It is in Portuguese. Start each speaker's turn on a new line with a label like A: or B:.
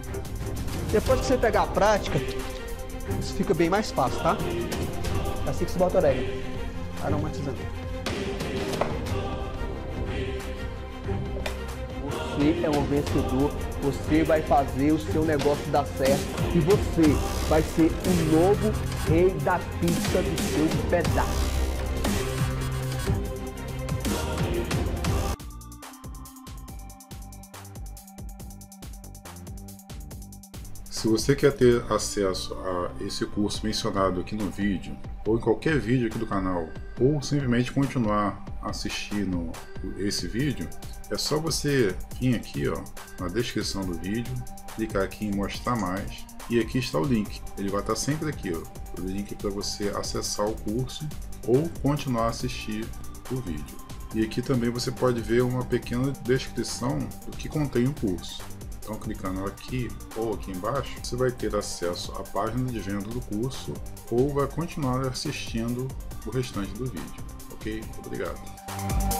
A: Depois que você pegar a prática, isso fica bem mais fácil, tá? É assim que você bota orégano, aromatizando. Você é um vencedor, você vai fazer o seu negócio dar certo e você vai ser o novo rei da pizza do seu pedaço.
B: Se você quer ter acesso a esse curso mencionado aqui no vídeo, ou em qualquer vídeo aqui do canal, ou simplesmente continuar assistindo esse vídeo, é só você vir aqui ó, na descrição do vídeo, clicar aqui em mostrar mais, e aqui está o link. Ele vai estar sempre aqui, ó, o link para você acessar o curso ou continuar a assistir o vídeo. E aqui também você pode ver uma pequena descrição do que contém o curso. Então, clicando aqui ou aqui embaixo, você vai ter acesso à página de venda do curso ou vai continuar assistindo o restante do vídeo. Ok? Obrigado.